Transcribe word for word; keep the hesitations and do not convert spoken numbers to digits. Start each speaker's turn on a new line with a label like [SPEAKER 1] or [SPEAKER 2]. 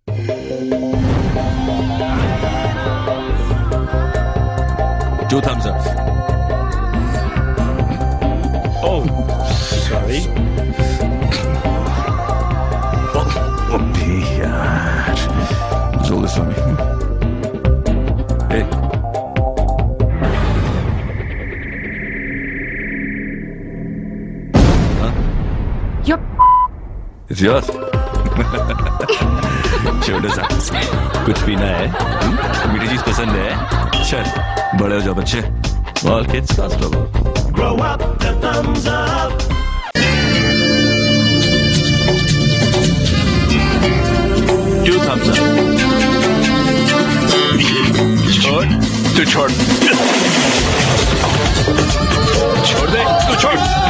[SPEAKER 1] Two thumbs up.
[SPEAKER 2] Oh, sorry.
[SPEAKER 1] Oh, अबे यार. Hold this for me. Hey. Huh?
[SPEAKER 3] Yup.
[SPEAKER 1] It's yours. छोटा सा. कुछ पीना है? हम्म? मीठी चीज पसंद है? चल, बड़े हो जाओ बच्चे. All kids cost trouble.
[SPEAKER 2] Grow up, the thumbs up.
[SPEAKER 1] Two thumbs up. छोड़, तू छोड़. छोड़ दे, तू छोड़.